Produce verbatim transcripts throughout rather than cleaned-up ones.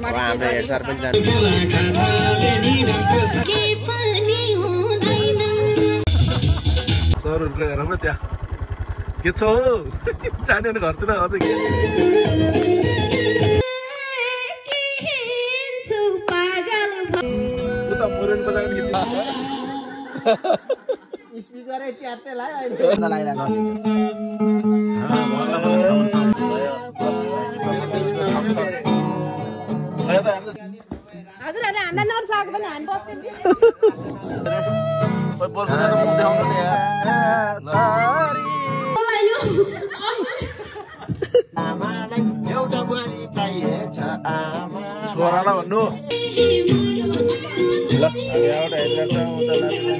हाम्रो हेरसार पनि जानु सरहरूको हेर म त्यहाँ के छ जाने घरतिर अझ के उता मोरेन बजाएको गीत स्पिकरै च्यात्ते लाग्यो अहिले लागिरहेको हजुर अहिले हामीलाई नर्साएको पनि हामी बस्दैन आमालाई एउटा बुहारी चाहिएछ आमा छोरालाई भन्नु ल एउटा हेरेर उता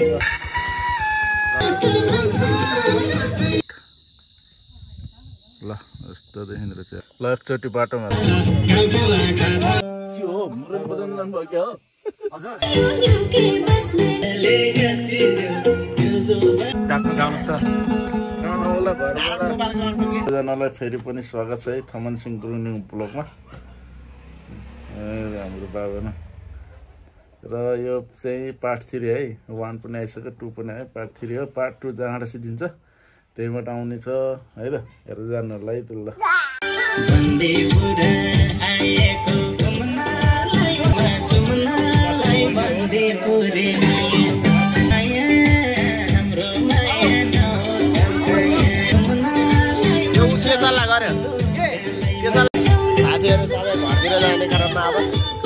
ल यस्तो देखिँदो रहेछ ल एकचोटि बाटोमा के हो मुरन बजाउन जानुभयो क्या हो डाक्टर गाउनुहोस् त जनालाई फेरि पनि स्वागत छ है थमन सिंह गुरुङ ब्लगमा हाम्रो बाबा र यो चाहिँ पार्ट थ्री है वान पनि आइसक्यो टू पनि आयो पार्ट थ्री हो पार्ट टू जहाँबाट सिद्धिन्छ त्यहीबाट आउने छ है त हेरेर जानुलाई त ल साथीहरू सबै घरतिर जाने क्रममा अब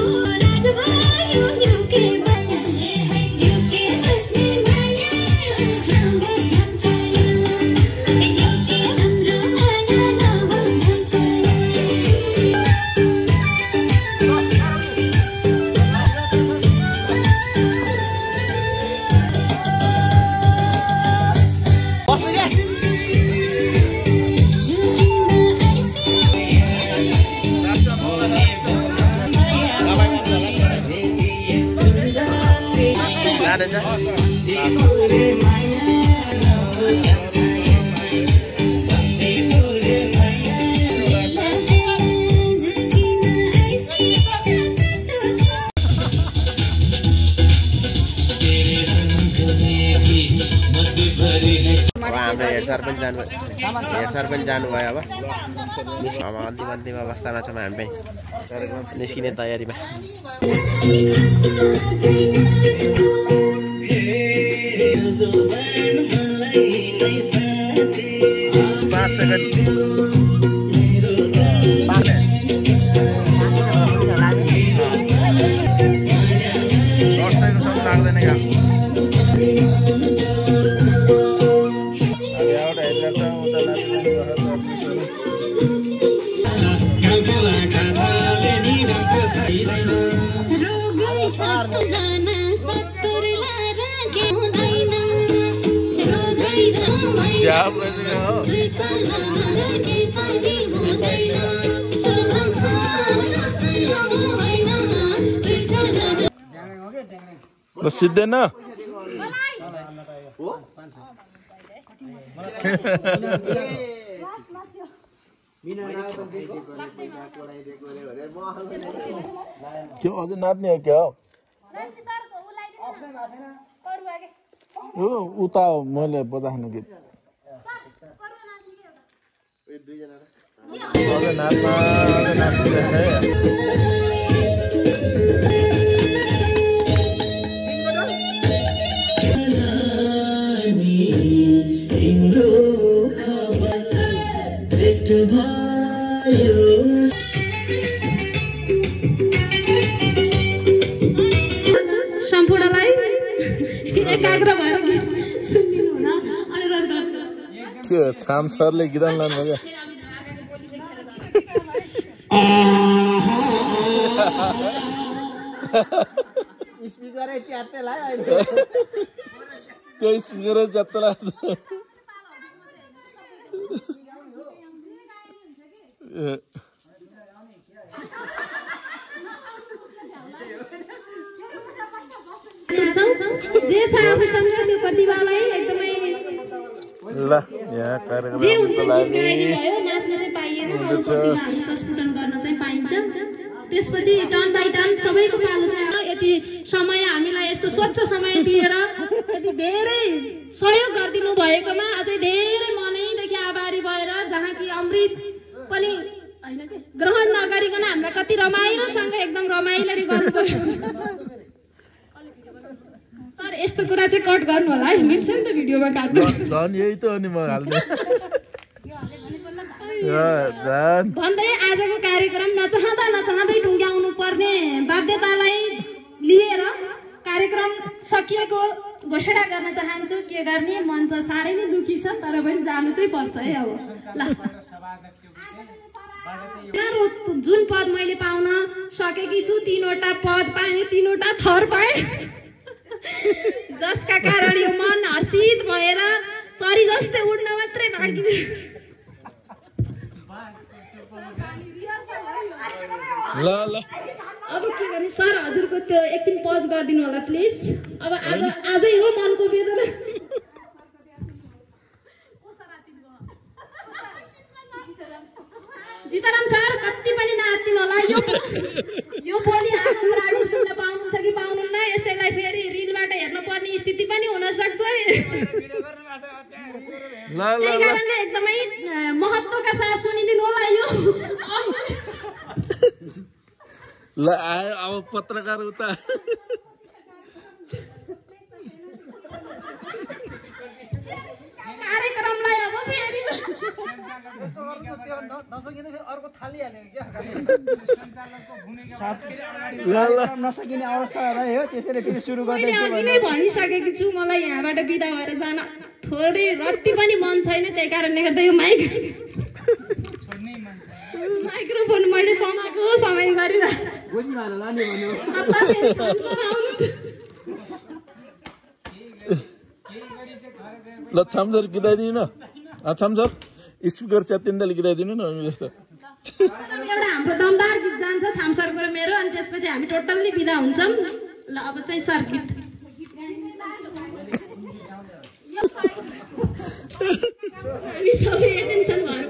हाम्रो हेरसार पनि जानु हेरसार पनि जानुभयो अब अब अन्तिम अन्तिम अवस्थामा छौँ हामी पनि निस्किने तयारीमा पाँच सेकेन्ड लाग्दैन क्या सिद्धेन त्यो अझै नाच्ने हो क्या हो उता मैले बजाख्ने गीत नाच्न सम्पूर्णलाई एकाग्र भएर सुनिदिनु हुन अनुरोध गर्छु के छाम सरले गीत लानु भयो स्पिकरै च्यात्ते लाग्यो अहिले त्यो स्पिकरै च्यात्ते लाग्यो जे छ आफूसँग त्यो प्रतिभालाई एकदमै ल यहाँ कार्यक्रमको लागि नाच्न चाहिँ पाइएन प्रस्फुटन गर्न चाहिँ पाइन्छ त्यसपछि त्यसपछि टर्न बाई टर्न सबैको पालो चाहिँ यति समय हामीलाई यस्तो स्वच्छ समय दिएर यति धेरै सहयोग गरिदिनु भएकोमा अझै धेरै मनैदेखि आभारी भएर जहाँ कि अमृत पनि हैन के ग्रहण नगरिकन हामीलाई कति रमाइलोसँग एकदम रमाइलोरी गर्नुभयो सर यस्तो कुरा चाहिँ कट गर्नु होला है मिल्छ नि त भिडियोमा काट्नु झन् यही त हो नि म हाल्ने भन्दै आजको कार्यक्रम नचाहँदा नचाहँदै टुङ्ग्याउनु पर्ने बाध्यतालाई लिएर कार्यक्रम सकिएको घोषणा गर्न चाहन्छु के गर्ने मन त साह्रै नै दुखी छ तर पनि जानु चाहिँ पर्छ है अब ल जुन पद मैले पाउन सकेकी छु तीनवटा पद पाएँ तीनवटा थर पाएँ जसका कारण यो मन हर्षित भएर चरी जस्तै उड्न मात्रै बाँकी छ ल ल अब के गर्ने सर हजुरको त्यो एकछिन पज गरिदिनु होला प्लिज अब आज आजै हो मनको वेदना जिताराम सर कति पनि नआत्तिनु होला यो यो बोली आज कुराहरू सुन्न पाउनुहुन्छ कि पाउनुहुन्न यसैलाई फेरि रिलबाट हेर्नु पर्ने स्थिति पनि हुन सक्छ ल त्यही कारणले एकदमै महत्त्वका साथ सुनिदिनु होला यो ल आयो अब पत्रकार उता कार्यक्रमलाई अब फेरि नसकिने अवस्था रह्यो त्यसैले फेरि सुरु मैले अघि नै भनिसकेकी छु मलाई यहाँबाट बिदा भएर जान थोरै रत्ति पनि मन छैन त्यही कारणले गर्दा यो माइक माइक्रोफोन मैले समाएको समय गरिरहेको ल छामसर गिदाइदिनु छामसर स्पिकर च्यातिँदा गिदाइदिनु न जस्तो एउटा हाम्रो दमदार गीत जान्छ छामसरको र मेरो अनि त्यसपछि हामी टोटल्ली बिदा हुन्छौँ ल अब चाहिँ सर गीत हामी सबै एटेन्सन भयो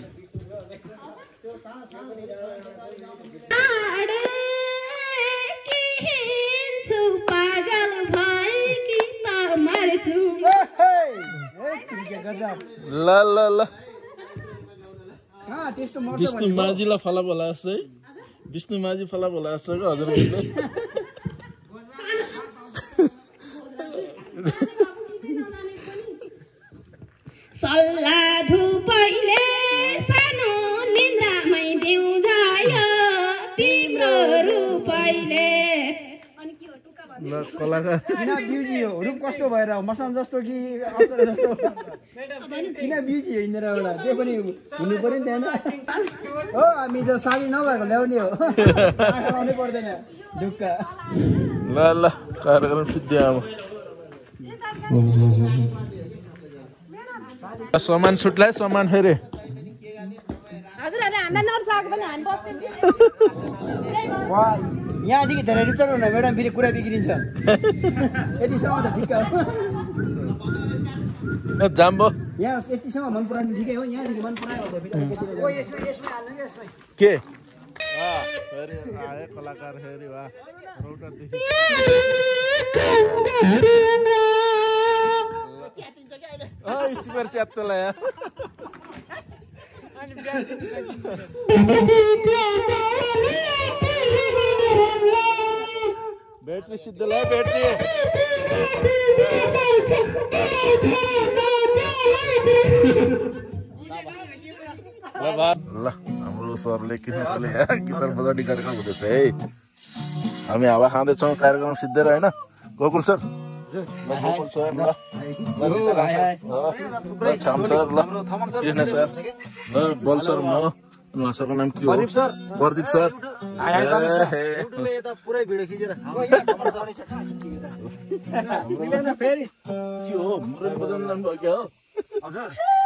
पागल भएकी त मर्छु ल ल ल विष्णु माझीलाई फला बोला जस्तो है विष्णु माझी फला बोला जस्तो क्या हजुर सल्लाह धुपैले सानो निन्द्रामै बिउझायो तिम्रो रूपैले कलाकार किन बिउजी हो रूप कस्तो भएर मसान जस्तो कि अप्सरा जस्तो किन बिउजी हो इन्दिरा एउटा त्यो पनि हुनु पर्यो नि त्यहाँ हो हामी त साली नभएको ल्याउने हो आउनै पर्दैन ढुक्क ल ल कार्यक्रम सिद्धि अब सामान सुटलाई सामान फेरि हजुरहरूले हामीलाई नर्चाएको पनि हामी बस्दैन यहाँदेखि धेरै रुचाउनु हुन म्याडम फेरि कुरा बिग्रिन्छ यतिसम्म त ठिक हो जाम्बो यहाँ यतिसम्म मन पराउने ठिकै हो यहाँदेखि मन परायो के फेरि आयो कलाकार फेरि वा स्पिकर च्यात्तोला यार बैटरी सिद्धला बैटरी ल हाम्रो सरले किन गिटार बजाउने कार्यक्रम हुँदैछ है हामी हावा खाँदैछौँ कार्यक्रम सिद्धेर होइन गोकुल सर गोकुल सर ल छाम सर ल कृष्ण सर ल बल सर म उहाँको नाम के हो प्रदीप सर प्रदीप सर पुरै भिडियो खिचेर फेरि के हो मुरली बजाउनु नाम भयो क्या हो हजुर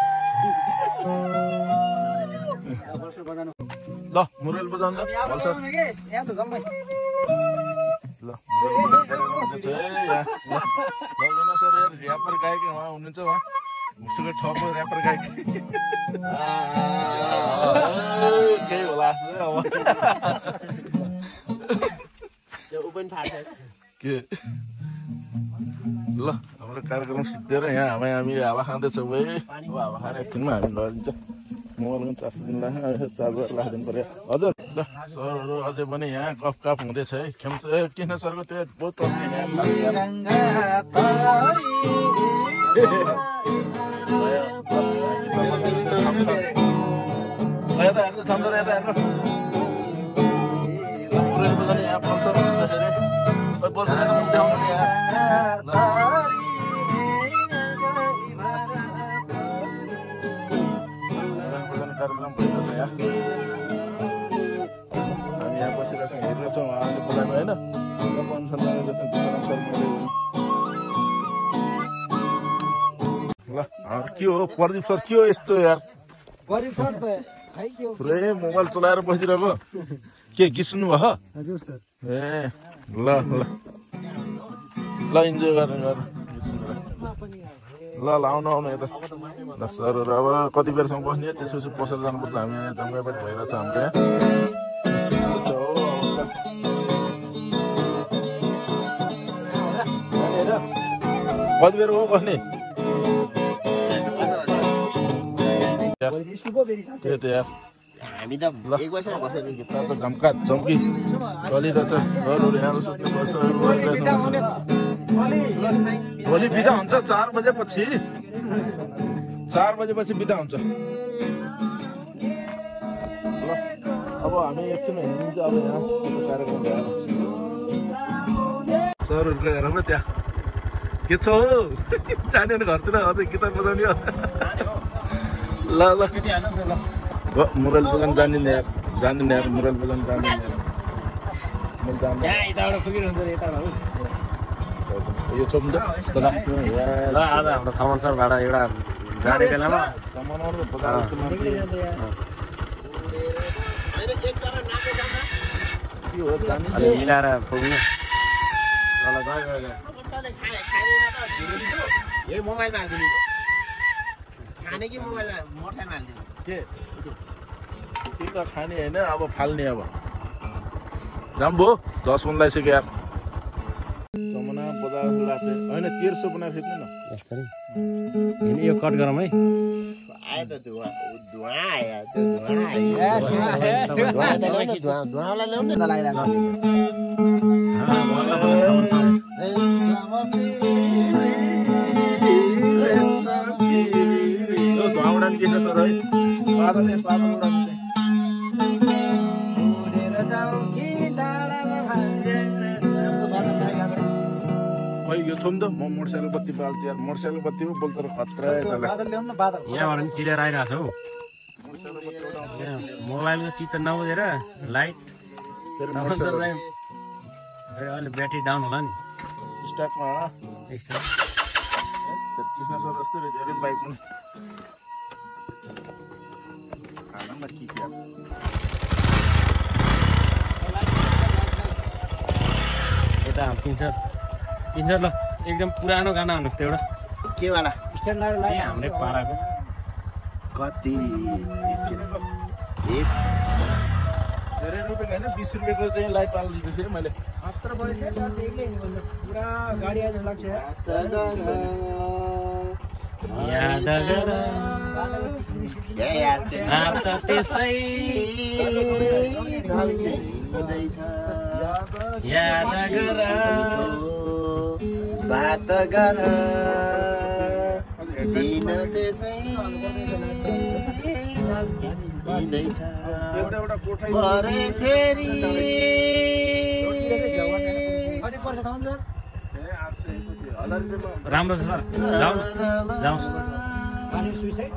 ल मुरली बजाउनु बल सर ल सर ऱ्यापर गायक उहाँ हुनुहुन्छ उहाँ मुसुको छ ऱ्यापर गायक केही होला अब पनि फाट्छ के ल हाम्रो कार्यक्रम सिद्धिएर यहाँ हामी हामी हावा खाँदैछौँ है अब हावा खाएर एकछिनमा हामी लडिन्छ मोबाइलमा चार्ज दिनु लाग्यो चार्जर राखिदिनु पर्यो हजुर ल सरहरू अझै पनि यहाँ कफ कफ हुँदैछ है खेम्छ किन सरको त्यो बहुत यता हेर्नु छ यता हेर्नु यहाँ पल्छ हुन्छ अरे पल्छ देखाउनु नि यहाँ कार्यक्रम भइरहेछ यहाँ हामी यहाँ बसिरहेको छौँ हेरेको छौँ उहाँले बोलाएको होइन ल के हो प्रदीप सर के हो यस्तो यार प्रदीप सर त खै के हो पुरै मोबाइल चलाएर बसिरहेको के गिस्नु भयो हजुर सर ए ल ल ल इन्जोय गर्नु गर्नु ल ल आउनु आउनु यता ल सरहरू अब कति बेरसम्म बस्ने त्यसपछि पसल जानुपर्छ हामी यहाँ जङ्गलबाट भइरहेछ हाम्रो यहाँ कति बेर हो बस्ने त्यही त यार हामी त एक वर्षमा बसेर त झम्का झम्की चलिरहेछ घरहरू यहाँ सुत्नु पर्छ भोलि बिदा हुन्छ चार बजेपछि चार बजेपछि बिदा हुन्छ ल अब हामी एकछिन हिँडिन्छ अब यहाँ कार्यक्रम भएर सरहरूको हेर न त्यहाँ के छ हौ जाने घरतिर अझै गिटार बजाउने हो ल ल मुरल बगान जानिने यार जानिने यार मुरल बगान जानिने यार यो छोप्नु त ल आज हाम्रो थमन सरबाट एउटा जाने बेलामा मिलाएर पुग्नु यही मोबाइलमा हालिदिनु खाने कि मोबाइल मोटरसाइकलमा हालिदिनु के त्यही त खाने होइन अब फाल्ने अब जाम भयो दस मन लगाइसक्यो यार जमुना बजार लाग्थ्यो होइन तेह्र सौ बनाएर खिच्नु न यो कट गरौँ है आयो त धुवा धुवा आयो त्यो धुवा आयो धुवा धुवालाई ल्याउनु न लागिरहेको धुवा उडान के छ सर है पातले पातल उडान खै यो छोम त म मोटरसाइकल बत्ती बाल्छु यार मोटरसाइकल बत्तीमा बोल्छ र खतरा बादल ल्याउनु न बादल यहाँबाट पनि क्लियर आइरहेको छ हौ मोबाइलको चिज त नबुझेर लाइट अहिले ब्याट्री डाउन होला नि स्टार्टमा स्टार्ट कृष्ण सर जस्तै रहेछ अरे बाइक पनि खानामा के के यता पिन्छर पिन्छर ल एकदम पुरानो गाना भन्नुहोस् त एउटा के वाला स्ट्यान्डर्ड ए हाम्रै पाराको कति धेरै रुपियाँ होइन बिस रुपियाँको चाहिँ लाइट पालिदिएको थिएँ मैले हत्र बढेछ पुरा गाडी आज लाग्छ याद गर हात त्यसै याद गर बात गर दिन त्यसै दिँदैछ एउटा एउटा कोठा भरे फेरि कति पर्छ थाहा हुन्छ राम्रो छ सर जाउँ जाउँ पानी सुइसाइड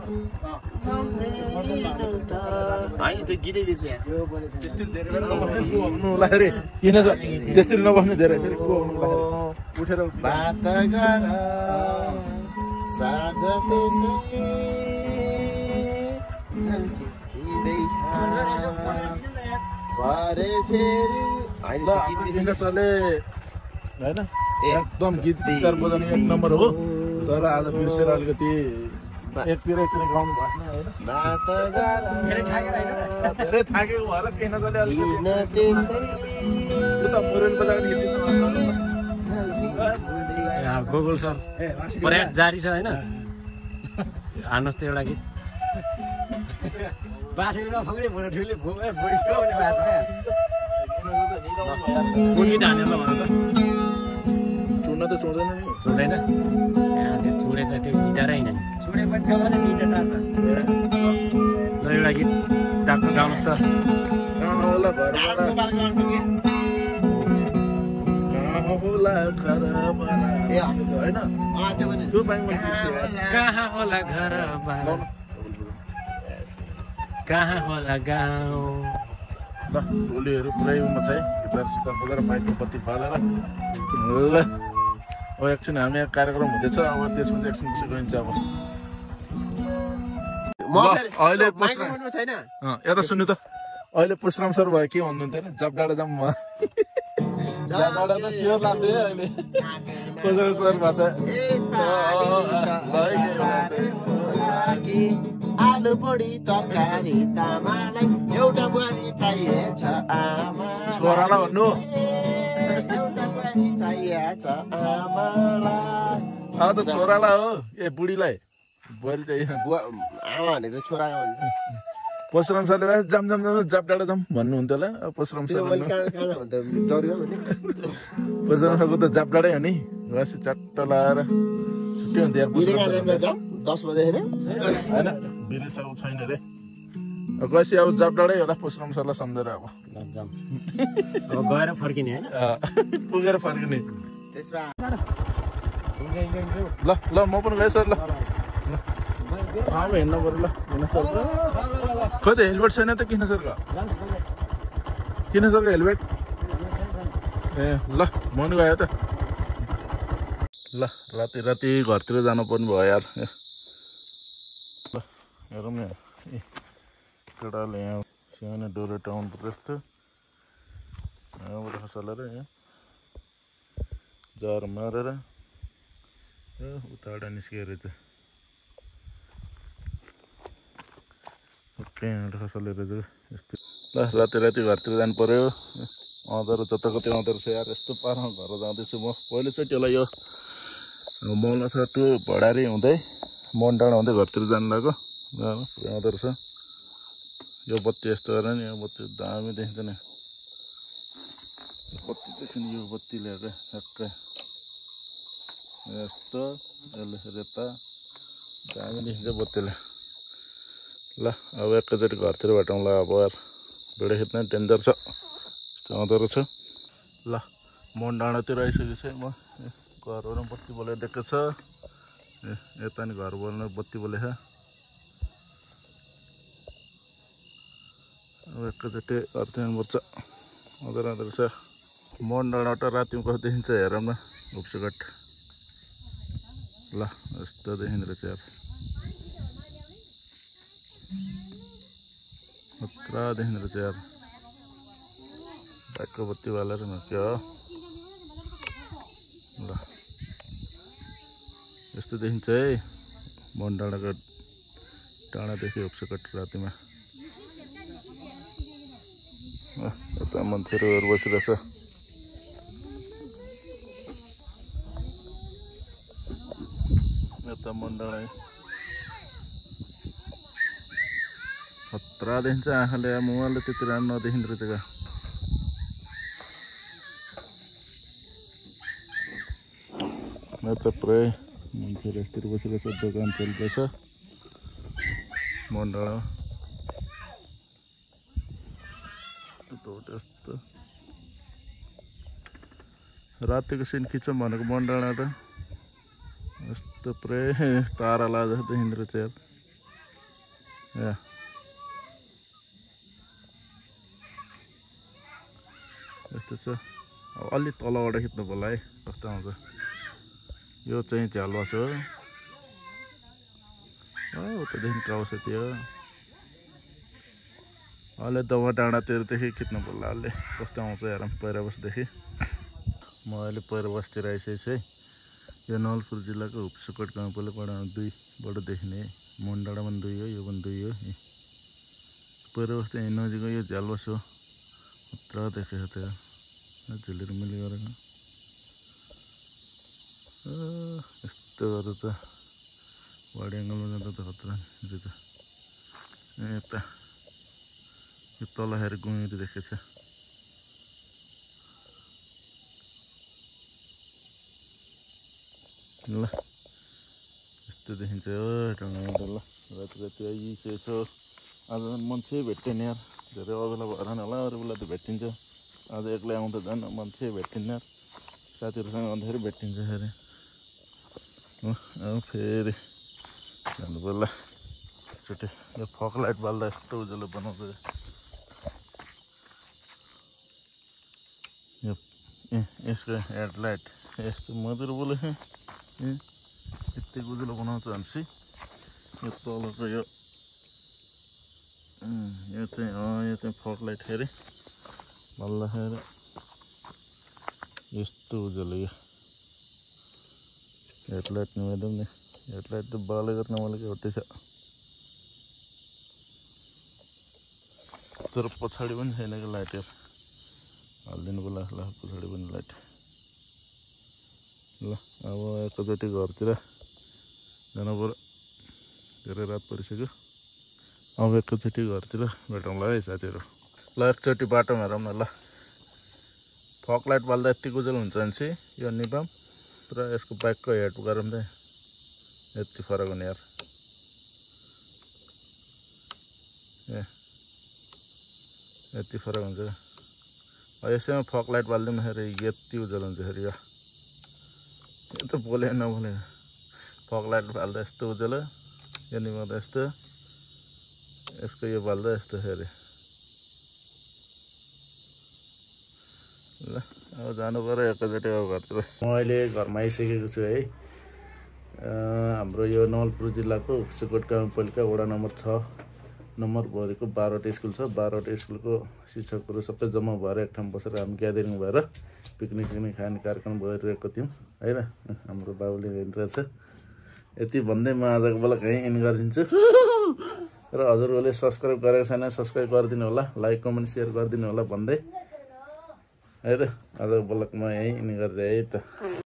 होइन त्यो गीतै दिन्छ यहाँ त्यस्तै धेरै बेर नबस्नु को हुनुला रे किन त्यस्तै नबस्नु धेरै फेरि को हुनुला उठेर बात गर साँझ त्यसै ढल्किँदैछ भरे फेरि किन सरले होइन एकदम गीत गिटार बजाउने एक नम्बर हो तर आज बिर्सेर अलिकति एकतिर एकतिर गाउनु भएको होइन बात गर धेरै थाकेको भएर केही नजरले अलिकति दिन त्यसै यो त मुरुल बजाएर हिँड्नु गोकुल सर प्रयास जारी छ होइन हान्नुहोस् त एउटा गीत बाँसेको फक्री भोट ठुलो बोडिसको हुने भएको छ कुन गीत हानेर ल भन्नु त चुड्न त चुड्दैन नि चुड्दैन यहाँ त्यो चुडे त त्यो गिटारै होइन चुडे पनि छ भने गिटार ल एउटा गीत डाक्टर गाउनुहोस् त होला घरबाट होला होइन त्यो बाइङ कहाँ होला घर कहाँ होला गाउँ ल टोलीहरू पुरै उमा छ है गिटार सिटार बजाएर माइकको बत्ती बालेर ल अब एकछिन हामी यहाँ कार्यक्रम हुँदैछ अब त्यसपछि एकछिन पछि गइन्छ अब अहिले छैन यता सुन्नु त अहिले पुष्राम सर भयो के भन्नुहुन्थ्यो अरे जब डाँडा जाउँ जब डाँडा त स्योर लान्थ्यो है अहिले पुष्राम सर भयो आलु पोडी तरकारी तामालाई एउटा बुहारी चाहिएछ आमा छोरालाई भन्नु एउटा बुहारी चाहिएछ आमालाई अब त छोरालाई हो ए बुढीलाई बुहारी चाहिए बुवा आमा भनेको छोरा हो परशुराम सरले जाम जाम जाम जाप डाँडा जाम भन्नुहुन्थ्यो होला परशुराम सर परशुराम सरको त जाप डाँडै हो नि बस चट्ट लगाएर छुट्टी हुन्थ्यो दस बजे होइन बिरे सब छैन रे गएपछि अब जाप डाँडै होला परशुराम सरलाई सम्झेर अब जाम अब गएर फर्किने होइन पुगेर फर्किने त्यसमा ल ल म पनि गएँ सर ल अब हिँड्नु पऱ्यो ल हिँड्नु सर खै त हेलमेट छैन त किन सरको किन सरको हेलमेट ए ल म नि गएँ त ल राति राति घरतिर जानुपर्ने भयो यार ल हेरौँ न ए केटाले यहाँ सानो डोरे टाउन जस्तो यहाँबाट खसालेर यहाँ जार मारेर उताबाट निस्किएर चाहिँ यहाँबाट खसालेर चाहिँ यस्तो ल राति राति घरतिर जानु पऱ्यो आउँदो रहेछ जताको त्यो आउँदो रहेछ यार यस्तो पारामा घर जाँदैछु म पहिलोचोटि होला यो मौला छ त्यो भडारी हुँदै मन डाँडा हुँदै घरतिर जानु लाग्यो आउँदो रहेछ यो बत्ती यस्तो गरेर नि यो बत्ती दामी देखिन्छ नि बत्तीदेखि यो बत्ती ल्याएर ठ्याक्कै यस्तो यसले रेता दामी देखिन्छ बत्तीले ल अब एकैचोटि घरतिर भेटौँला अब यार भिडियो खिच्न डेन्जर छ यस्तो आउँदो रहेछ ल मन डाँडातिर आइसकेको छ म घरहरू बत्ती बोलाइदिएको छ ए यता नि घर बोल्नु बत्ती बोलेछ अब एकैचोटि घरतिर पर्छ आउँदो आउँदो रहेछ मन डाँडाबाट रातिमा कस्तो देखिन्छ हेरौँ न घुप्सुघाट ल यस्तो देखिँदो रहेछ यार खतरा देखिँदो रहेछ यार बाइकको बत्ती बालेर न क्या ल यस्तो देखिन्छ है मन डाँडाको डाँडादेखि घुप्सुघाट रातिमा यता मान्छेहरू बसिरहेछ यता मन डाँडा खतरा देखिन्छ आँखाले मोबाइलले त्यति राम्रो नदेखिँदो रहेछ क्या यता पुरै मान्छेहरू यस्तरी बसिरहेछ दोकान चलिरहेछ मन डाँडा यस्तो रातिको सिन खिचौँ भनेको मन डाँडा त यस्तो पुरै तारा लाग्दा जस्तो देखिँदो रहेछ यार ए यस्तो छ अब अलि तलबाट खिच्नु पर्ला है कस्तो आउँछ यो चाहिँ झ्यालवास हो उतादेखि आउँछ त्यो अहिले दवा डाँडातिरदेखि खिच्नु पर्ला अलि कस्तो आउँछ हेर पहिरा बसदेखि म अहिले पहिरो बसतिर आइसकेको छु है यो नवलपुर जिल्लाको हुप्सुकोट गाउँपालिकाबाट दुईबाट देखिने मन डाँडा पनि दुई हो यो पनि दुई हो पहिरो बस्ती यहीँ नजिक यो झ्यालबस हो पुरा देखेको थियो झुलेर मैले गरेको यस्तो गर्दा त वाइड एङ्गलमा जाँदा त खतरा यो त यता यो तल हेर गुँगेर देखेछ ल यस्तो देखिन्छ हो ढङ्गमा त ल राति राति आइसकेछ आज मान्छे भेट्दैन यार धेरै अबेला भएर नि होला अरू बेला त भेटिन्छ आज एक्लै आउँदा झन् मान्छे भेटिन्न साथीहरूसँग आउँदाखेरि भेटिन्छ फेरि अब फेरि जानु पर्ला एकचोटि यो फक लाइट बाल्दा यस्तो उज्यालो बनाउँछ यो ए यसको हेडलाइट यस्तो मधुर बोले ए यति उज्यालो बनाउँछ भनेपछि यो तलको यो यो चाहिँ यो चाहिँ फक लाइट फेरि बाल्दाखेरि यस्तो उज्यालो यो हेडलाइट निभाइदिउँ नि हेडलाइट त बालेको नबालेको एउटै छ तर पछाडि पनि छैन कि लाइट यार हालिदिनु पर्ला ल पछाडि पनि लाइट ल अब एकैचोटि घरतिर जानु पर्यो धेरै रात परिसक्यो अब एकैचोटि घरतिर भेटौँला है साथीहरू ल एकचोटि बाटोमा हेरौँ न ल फक लाइट बाल्दा यति उज्यालो हुन्छ भने चाहिँ यो निभाम र यसको बाइकको हेड गरौँ त यति फरक हुने यार ए यति फरक हुन्छ यसैमा फक लाइट बालिदिउँ फेरि यति उज्यालो हुन्छ फेरि यो यो त बोले नबोले फक लाइट बाल्दा यस्तो उज्यालो यो निभाउँदा यस्तो यसको यो बाल्दा यस्तो फेरि ल अब जानु पर्यो एकैचोटि अब घरतिर म अहिले घरमा आइसकेको छु है हाम्रो यो नवलपुर जिल्लाको सुकोट गाउँपालिका वडा नम्बर छ नम्बर भरेको बाह्रवटा स्कुल छ बाह्रवटा स्कुलको शिक्षकहरू सबै जम्मा भएर एक ठाउँ बसेर हामी ग्यादरिङ भएर पिकनिक सिकनिक खाने कार्यक्रम गरिरहेको थियौँ होइन हाम्रो बाबुले हेरिरहेछ यति भन्दै म आजको बेला कहीँ इन गरिदिन्छु र हजुरहरूले सब्सक्राइब गरेको छैन सब्सक्राइब गरिदिनु होला लाइक कमेन्ट सेयर गरिदिनु होला भन्दै है त आजको बेलामा यहीँ इन गरिदिएँ है त।